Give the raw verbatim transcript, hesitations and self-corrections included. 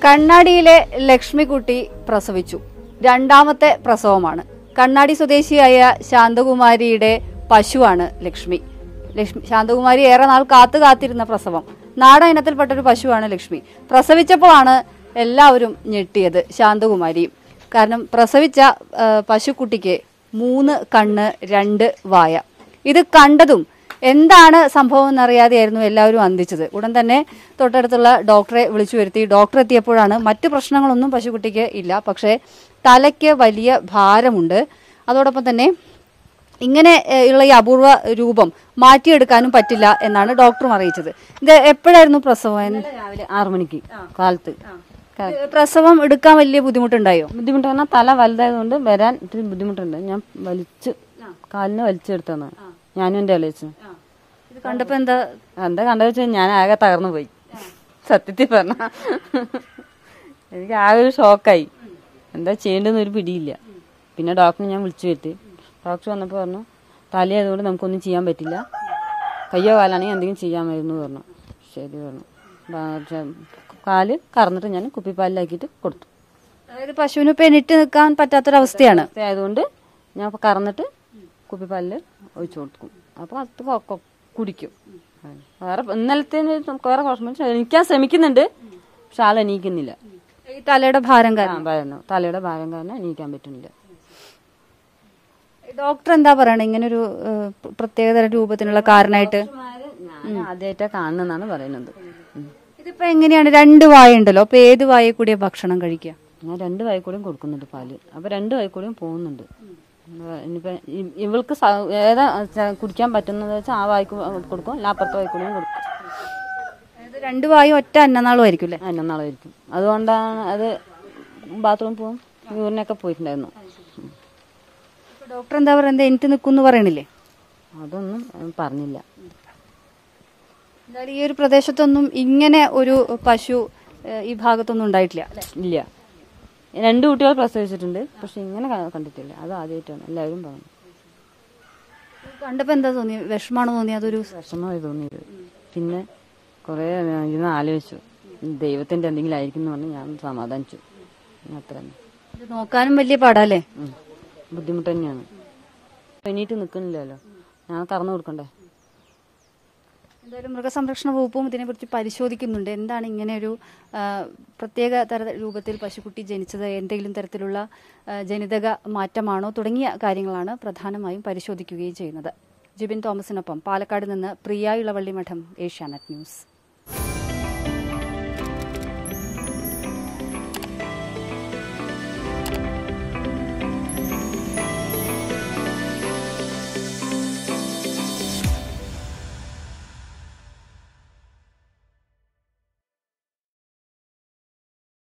കണ്ണാടിയിലെ ലക്ഷ്മിക്കുട്ടി പ്രസവിച്ചു. രണ്ടാമത്തെ പ്രസവമാണ്. കണ്ണാടി സ്വദേശിയായ ശാന്തകുമാരിയുടെ പശുവാണ് ലക്ഷ്മി. ലക്ഷ്മി ശാന്തകുമാരി ഏറെ നാൾ കാത്തു കാത്തിരുന്ന പ്രസവം. നാടൻ ഇനത്തിൽപ്പെട്ടൊരു പശുവാണ് ലക്ഷ്മി. പ്രസവിച്ചപ്പോഴാണ് എല്ലാവരും ഞെട്ടിയത്, ശാന്തകുമാരിയും. കാരണം പ്രസവിച്ച പശുക്കുട്ടിക്ക് മൂന്ന് കണ്ണ്, രണ്ട് വായ. ഇത് കണ്ടതും എന്താണ് സംഭവം എന്നറിയാതെയായിരുന്നു എല്ലാവരും അന്തിച്ചത്. ഉടൻ തന്നെ തൊട്ടടുത്തുള്ള ഡോക്ടറെ വിളിച്ചു വരുത്തി. ഡോക്ടർ എത്തിയപ്പോഴാണ് മറ്റു പ്രശ്നങ്ങളൊന്നും പശുക്കുട്ടിക്ക് ഇല്ല, പക്ഷേ തലയ്ക്ക് വലിയ ഭാരമുണ്ട്. അതോടൊപ്പം തന്നെ ഇങ്ങനെ ഉള്ള ഈ അപൂർവ രൂപം മാറ്റിയെടുക്കാനും പറ്റില്ല എന്നാണ് ഡോക്ടറും അറിയിച്ചത്. ഇത് എപ്പോഴായിരുന്നു പ്രസവം? രാവിലെ ആറു മണിക്ക് കാലത്ത്. പ്രസവം എടുക്കാൻ വലിയ ബുദ്ധിമുട്ടുണ്ടായോ? ബുദ്ധിമുട്ട് പറഞ്ഞാൽ തല വലുതായതുകൊണ്ട് വരാൻ ഇത്തിരി ബുദ്ധിമുട്ടുണ്ട്. ഞാൻ വലിച്ച് കാലിന് വലിച്ചെടുത്താണ് ഞാനും എൻ്റെ അലയിച്ചു. ഇത് കണ്ടപ്പോ എന്താ എന്താ കണ്ടത് വെച്ചാൽ ഞാൻ ആകെ തകർന്നു പോയി. സത്യത്തിൽ പറഞ്ഞ എനിക്ക് ആകെ ഒരു ഷോക്കായി. എന്താ ചെയ്യേണ്ടതെന്ന് ഒരു പിടിയില്ല. പിന്നെ ഡോക്ടറെ ഞാൻ വിളിച്ചു വരുത്തി. ഡോക്ടർ വന്നപ്പോൾ പറഞ്ഞു തലയായതുകൊണ്ട് നമുക്കൊന്നും ചെയ്യാൻ പറ്റില്ല, കയ്യോ കാലാണെങ്കിൽ എന്തെങ്കിലും ചെയ്യാമായിരുന്നു പറഞ്ഞു. ശരി പറഞ്ഞു. കാല് കറന്നിട്ട് ഞാൻ കുപ്പിപ്പാലിലാക്കിയിട്ട് കൊടുത്തു. അതായത് പശുവിന് ഇപ്പം എണീറ്റ് നിൽക്കാൻ പറ്റാത്തൊരവസ്ഥയാണ്. ആയതുകൊണ്ട് ഞാൻ കറന്നിട്ട് കുപ്പിപ്പാലിൽ ഒഴിച്ചു കൊടുക്കും. അപ്പോൾ അത് കുടിക്കും. വേറെ ഇന്നലത്തെ വേറെ കുഴപ്പമില്ല, എണീക്കാൻ ശ്രമിക്കുന്നുണ്ട്, പക്ഷെ ആൾ എണീക്കുന്നില്ല. ഈ തലയുടെ ഭാരം കാരണം തലയുടെ ഭാരം കാരണം എണീക്കാൻ പറ്റുന്നില്ല. ഡോക്ടർ എന്താ പറയണേ ഇങ്ങനൊരു പ്രത്യേകതര രൂപത്തിനുള്ള കാരണമായിട്ട്? ആദ്യമായിട്ടാ കാണുന്നെന്നാണ് പറയുന്നത്. ഇതിപ്പോ എങ്ങനെയാണ്? രണ്ട് വായ ഉണ്ടല്ലോ, അപ്പൊ ഏത് വായ കൂടിയ ഭക്ഷണം കഴിക്കുക? ഞാൻ രണ്ട് വായ കൂടിയും കൊടുക്കുന്നുണ്ട് പാല്. അപ്പൊ രണ്ട് വായ കൂടിയും പോകുന്നുണ്ട്. ഇനിയിപ്പോ ഇവൾക്ക് ഏതാ കുടിക്കാൻ പറ്റുന്നത് വെച്ചാൽ ആ വായ്ക്ക് കൊടുക്കും, അല്ല അപ്പുറത്തെ വായ കൂടിയും കൊടുക്കും. രണ്ട് വായ ഒറ്റ അന്നനാളും ആയിരിക്കും അല്ലേ? അന്നനാളായിരിക്കും. അതുകൊണ്ടാണ് അത് ബാത്റൂമിൽ പോകും, യൂറിനൊക്കെ പോയിട്ടുണ്ടായിരുന്നു. ഡോക്ടർ എന്താ പറയുന്നത്, എനിക്ക് നിൽക്കുമെന്ന് പറയണില്ലേ? അതൊന്നും പറഞ്ഞില്ല. എന്തായാലും ഈ ഒരു പ്രദേശത്തൊന്നും ഇങ്ങനെ ഒരു പശു ഈ ഭാഗത്തൊന്നും ഉണ്ടായിട്ടില്ല. ഇല്ല, രണ്ട് കുട്ടികൾ പ്രസവിച്ചിട്ടുണ്ട്, പക്ഷെ ഇങ്ങനെ കണ്ടിട്ടില്ല. അത് ആദ്യമായിട്ടാണ് എല്ലാവരും പറഞ്ഞു. കണ്ടപ്പോ എന്താ തോന്നി? വിഷമാണോ തോന്നി? അതൊരു വിഷമമായി തോന്നിയത്. പിന്നെ കുറെ ഇരുന്ന് ആലോചിച്ചു, ദൈവത്തിന്റെ എന്തെങ്കിലും ആയിരിക്കും എന്ന് പറഞ്ഞ് ഞാൻ സമാധാനിച്ചു. അത്ര തന്നെ. നോക്കാനും വലിയ പാടല്ലേ? ബുദ്ധിമുട്ട് തന്നെയാണ്. എണീറ്റ് നിൽക്കുന്നില്ലല്ലോ, ഞാൻ കറന്നു കൊടുക്കണ്ടേ. എന്തായാലും മൃഗസംരക്ഷണ വകുപ്പും ഇതിനെക്കുറിച്ച് പരിശോധിക്കുന്നുണ്ട്. എന്താണ് ഇങ്ങനെ ഒരു പ്രത്യേക തര രൂപത്തിൽ പശുക്കുട്ടി ജനിച്ചത്, എന്തെങ്കിലും തരത്തിലുള്ള ജനിതക മാറ്റമാണോ തുടങ്ങിയ കാര്യങ്ങളാണ് പ്രധാനമായും പരിശോധിക്കുകയും ചെയ്യുന്നത്. ജിബിൻ തോമസിനൊപ്പം പാലക്കാട് നിന്ന് പ്രിയ ഇളവള്ളി മഠം, ഏഷ്യാനെറ്റ് ന്യൂസ്.